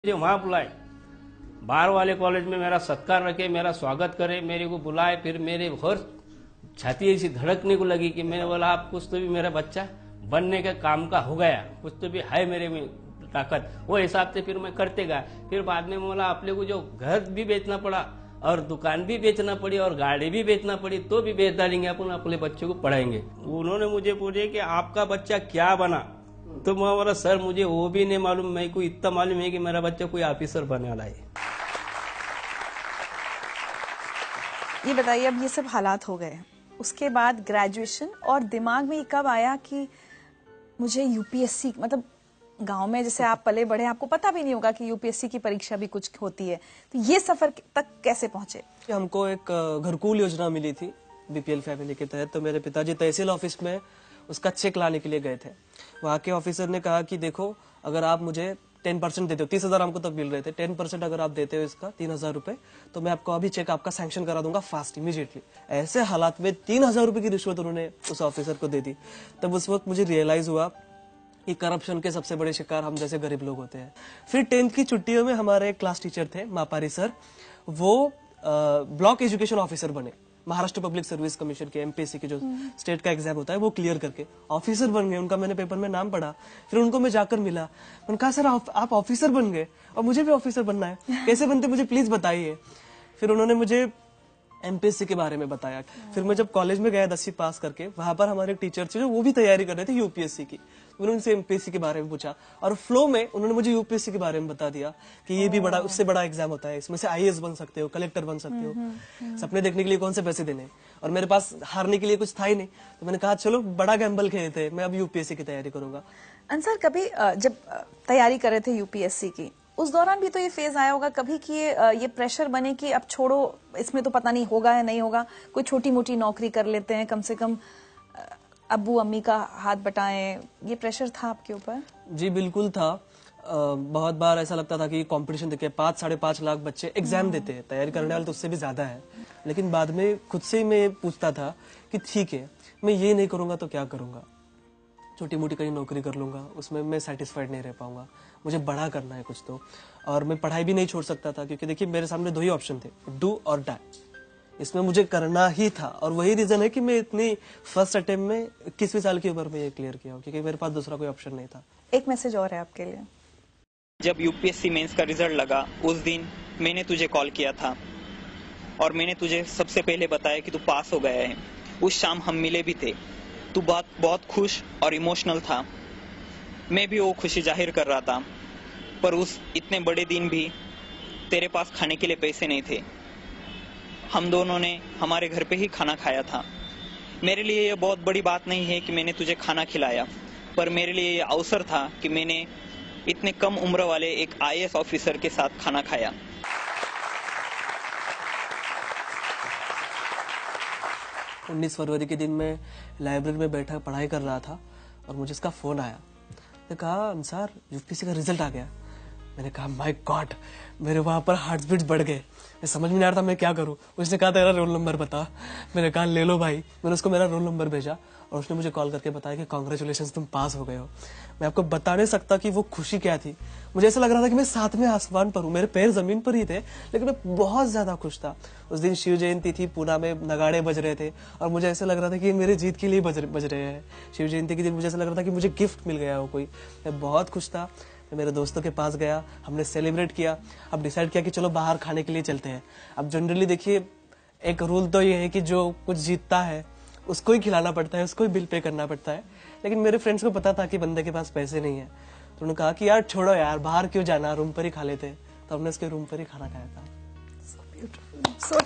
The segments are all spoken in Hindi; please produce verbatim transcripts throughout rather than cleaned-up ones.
मुझे वहाँ बुलाए, बाहर वाले कॉलेज में मेरा सत्कार रखे, मेरा स्वागत करे, मेरे को बुलाए। फिर मेरे हर छाती ऐसी धड़कने को लगी कि मैंने बोला आप कुछ तो भी मेरा बच्चा बनने का काम का हो गया, कुछ तो भी है मेरे में ताकत। वो हिसाब से फिर मैं करते गया। फिर बाद में बोला अपने को जो घर भी बेचना पड़ा और दुकान भी बेचना पड़ी और गाड़ी भी बेचना पड़ी तो भी बेच डालेंगे, अपन अपने बच्चों को पढ़ाएंगे। उन्होंने मुझे पूछे कि आपका बच्चा क्या बना, तो मैं बोला सर मुझे वो भी नहीं मालूम, मेरे को इतना मालूम है कि मेरा बच्चा कोई ऑफिसर बनने वाला है। ये बताइए, अब ये सब हालात हो गए, उसके बाद ग्रेजुएशन और दिमाग में ये कब आया कि मुझे यूपीएससी, मतलब गांव में जैसे आप पले बढ़े आपको पता भी नहीं होगा कि यूपीएससी की परीक्षा भी कुछ होती है, तो ये सफर तक कैसे पहुंचे? हमको एक घरकुल योजना मिली थी बीपीएल फैमिली के तहत। तो मेरे पिताजी तहसील ऑफिस में उसका चेक लाने के लिए गए थे। वहाँ के ऑफिसर ने कहा कि देखो अगर आप मुझे टेन परसेंट देते हो, तीस हजार हमको तब मिल रहे थे, टेन परसेंट अगर आप देते हो इसका तीन हजार रुपए, तो मैं आपको अभी चेक आपका सैंक्शन करा दूंगा फास्ट इमीडिएटली। ऐसे हालात में तीन हजार रुपए की रिश्वत उन्होंने उस ऑफिसर को दे दी। तब उस वक्त मुझे रियलाइज हुआ कि करप्शन के सबसे बड़े शिकार हम जैसे गरीब लोग होते हैं। फिर टेंथ की छुट्टियों में हमारे एक क्लास टीचर थे मापारी सर, वो ब्लॉक एजुकेशन ऑफिसर बने। महाराष्ट्र पब्लिक सर्विस कमीशन के एमपीएससी के जो स्टेट का एग्जाम होता है वो क्लियर करके ऑफिसर बन गए। उनका मैंने पेपर में नाम पढ़ा, फिर उनको मैं जाकर मिला, मैंने कहा सर आप ऑफिसर बन गए और मुझे भी ऑफिसर बनना है, कैसे बनते मुझे प्लीज बताइए। फिर उन्होंने मुझे एमपीएससी के बारे में बताया। फिर मैं जब कॉलेज में गया दसवीं पास करके, वहां पर हमारे टीचर थे जो वो भी तैयारी कर रहे थे यूपीएससी की। उन्होंने उनसे एमपीएससी के बारे में पूछा और फ्लो में उन्होंने मुझे यूपीएससी के बारे में बता दिया कि ये भी बड़ा, उससे बड़ा एग्जाम होता है, इसमें से आईएएस बन सकते हो, कलेक्टर बन सकते हो। सपने देखने के लिए कौन से पैसे देने, और मेरे पास हारने के लिए कुछ था ही नहीं। तो मैंने कहा चलो बड़ा गैम्बल खेलते, मैं अब यूपीएससी की तैयारी करूंगा। अंसर, कभी जब तैयारी कर रहे थे यूपीएससी की, उस दौरान भी तो ये फेज आया होगा कभी कि ये प्रेशर बने कि अब छोड़ो, इसमें तो पता नहीं होगा या नहीं होगा, कोई छोटी मोटी नौकरी कर लेते हैं, कम से कम अब्बू अम्मी का हाथ बटाएं, ये प्रेशर था आपके ऊपर? जी बिल्कुल था। आ, बहुत बार ऐसा लगता था कि कंपटीशन देखे पाँच साढ़े पाँच लाख बच्चे एग्जाम देते हैं, तैयारी करने वाले तो उससे भी ज्यादा है। लेकिन बाद में खुद से मैं पूछता था कि ठीक है मैं ये नहीं करूंगा तो क्या करूंगा, छोटी मोटी कहीं नौकरी कर लूंगा, उसमें मैं सेटिस्फाइड नहीं रह पाऊंगा, मुझे बड़ा करना है कुछ तो। और मैं पढ़ाई भी नहीं छोड़ सकता था क्योंकि देखिए मेरे सामने दो ही ऑप्शन थे, डू और डाई, इसमें मुझे करना ही था। और वही रीजन है कि मैं इतनी फर्स्ट अटेम्प्ट में इक्कीसवीं साल की उम्र में ये क्लियर किया, क्योंकि मेरे पास दूसरा कोई ऑप्शन नहीं था। एक मैसेज और है आपके लिए। जब यूपीएससी मेंस का रिजल्ट लगा उस दिन मैंने तुझे कॉल किया था और मैंने तुझे सबसे पहले बताया कि तू पास हो गया है। उस शाम हम मिले भी थे, तू बहुत बहुत खुश और इमोशनल था, मैं भी वो खुशी जाहिर कर रहा था। पर उस इतने बड़े दिन भी तेरे पास खाने के लिए पैसे नहीं थे। हम दोनों ने हमारे घर पे ही खाना खाया था। मेरे लिए ये बहुत बड़ी बात नहीं है कि मैंने तुझे खाना खिलाया, पर मेरे लिए ये अवसर था कि मैंने इतने कम उम्र वाले एक आईएएस ऑफिसर के साथ खाना खाया। उन्नीस फरवरी के दिन मैं लाइब्रेरी में बैठा पढ़ाई कर रहा था और मुझे इसका फोन आया। मैंने कहा अंसार यूपीएससी का रिजल्ट आ गया। मैंने कहा माय गॉड, मेरे वहां पर हार्ट बीट्स बढ़ गए, मैं समझ में नहीं आ रहा था मैं क्या करूं। उसने कहा तेरा रोल नंबर बता। मैंने कहा ले लो भाई। मैंने उसको मेरा रोल नंबर भेजा और उसने मुझे कॉल करके बताया कि कांग्रेचुलेशन तुम पास हो गए हो। मैं आपको बता नहीं सकता कि वो खुशी क्या थी। मुझे ऐसा लग रहा था कि मैं सातवें आसमान पर हूँ, मेरे पैर जमीन पर ही थे, लेकिन मैं बहुत ज्यादा खुश था। उस दिन शिव जयंती थी, पूना में नगाड़े बज रहे थे और मुझे ऐसा लग रहा था कि मेरे जीत के लिए बज, बज रहे हैं। शिव जयंती के दिन मुझे ऐसा लग रहा था कि मुझे गिफ्ट मिल गया हो कोई। मैं बहुत खुश था। मैं मेरे दोस्तों के पास गया, हमने सेलिब्रेट किया। अब डिसाइड किया कि चलो बाहर खाने के लिए चलते हैं। अब जनरली देखिए एक रूल तो ये है कि जो कुछ जीतता है उसको ही खिलाना पड़ता है, उसको ही बिल पे करना पड़ता है। लेकिन मेरे फ्रेंड्स को पता था कि बंदे के पास पैसे नहीं है, तो उन्होंने कहा कि यार छोड़ो यार, बाहर क्यों जाना, रूम पर ही खा लेते। तो हमने उसके रूम पर ही खाना खाया था। So beautiful. So...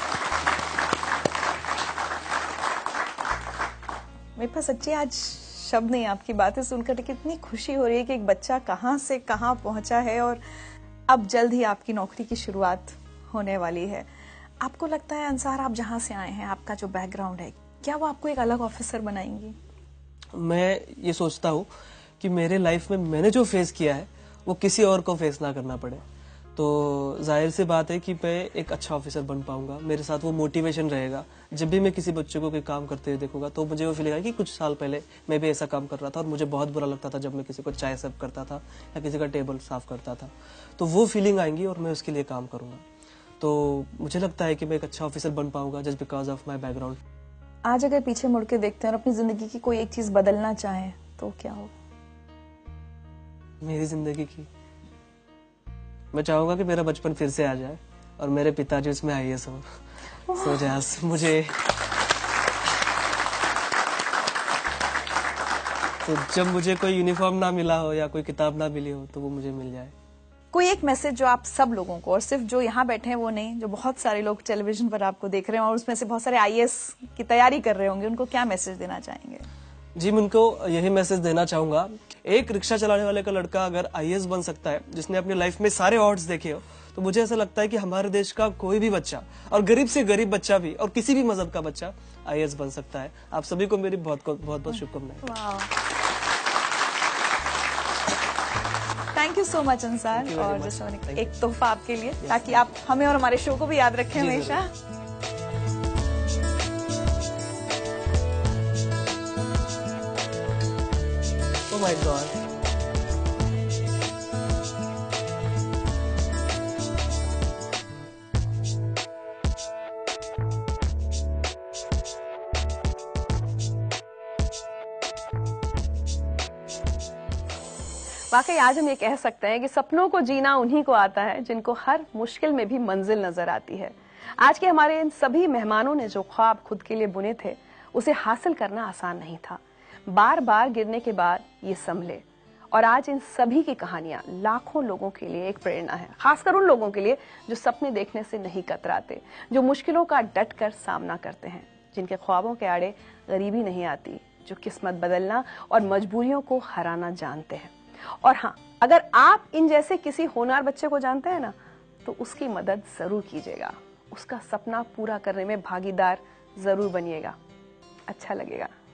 मेरे पास सच्ची आज शब्द नहीं आपकी बातें सुनकर, कितनी खुशी हो रही है कि एक बच्चा कहाँ से कहाँ पहुंचा है और अब जल्द ही आपकी नौकरी की शुरुआत होने वाली है। आपको लगता है अंसार, आप जहाँ से आए हैं, आपका जो बैकग्राउंड है, क्या वो आपको एक अलग ऑफिसर बनाएंगी? मैं ये सोचता हूँ कि मेरे लाइफ में मैंने जो फेस किया है वो किसी और को फेस ना करना पड़े। तो जाहिर सी बात है कि मैं एक अच्छा ऑफिसर बन पाऊंगा, मेरे साथ वो मोटिवेशन रहेगा। जब भी मैं किसी बच्चे को कोई काम करते हुए देखूंगा तो मुझे वो फीलिंग आएगी कि कुछ साल पहले मैं भी ऐसा काम कर रहा था और मुझे बहुत बुरा लगता था जब मैं किसी को चाय सर्व करता था या किसी का टेबल साफ करता था। तो वो फीलिंग आएंगी और मैं उसके लिए काम करूंगा। तो मुझे लगता है कि मैं एक अच्छा ऑफिसर बन पाऊंगा just because of my background. आज अगर पीछे मुड़ के देखते हैं और अपनी जिंदगी की कोई एक चीज बदलना चाहें तो क्या हो? मेरी जिंदगी की मैं चाहूंगा कि मेरा बचपन फिर से आ जाए और मेरे पिताजी उसमें आई एस हो। सो जहाज मुझे तो जब मुझे कोई यूनिफॉर्म ना मिला हो या कोई किताब ना मिली हो तो वो मुझे मिल जाए। कोई एक मैसेज जो आप सब लोगों को, और सिर्फ जो यहाँ बैठे हैं वो नहीं, जो बहुत सारे लोग टेलीविजन पर आपको देख रहे हैं और उसमें से बहुत सारे आई ए एस की तैयारी कर रहे होंगे, उनको क्या मैसेज देना चाहेंगे? जी, मैं उनको यही मैसेज देना चाहूंगा, एक रिक्शा चलाने वाले का लड़का अगर आई ए एस बन सकता है जिसने अपनी लाइफ में सारे ऑड्स देखे हो, तो मुझे ऐसा लगता है कि हमारे देश का कोई भी बच्चा और गरीब से गरीब बच्चा भी और किसी भी मजहब का बच्चा आई ए एस बन सकता है। आप सभी को मेरी बहुत बहुत बहुत शुभकामनाएं। Thank you so much Ansar. और जैसे मैंने एक तोहफा आपके लिए, ताकि आप हमें और हमारे शो को भी याद रखें हमेशा। Oh my god. वाकई आज हम ये कह सकते हैं कि सपनों को जीना उन्हीं को आता है जिनको हर मुश्किल में भी मंजिल नजर आती है। आज के हमारे इन सभी मेहमानों ने जो ख्वाब खुद के लिए बुने थे उसे हासिल करना आसान नहीं था। बार बार गिरने के बाद ये संभले और आज इन सभी की कहानियां लाखों लोगों के लिए एक प्रेरणा है, खासकर उन लोगों के लिए जो सपने देखने से नहीं कतराते, जो मुश्किलों का डट कर सामना करते हैं, जिनके ख्वाबों के आड़े गरीबी नहीं आती, जो किस्मत बदलना और मजबूरियों को हराना जानते हैं। और हाँ, अगर आप इन जैसे किसी होनहार बच्चे को जानते हैं ना, तो उसकी मदद जरूर कीजिएगा, उसका सपना पूरा करने में भागीदार जरूर बनिएगा, अच्छा लगेगा।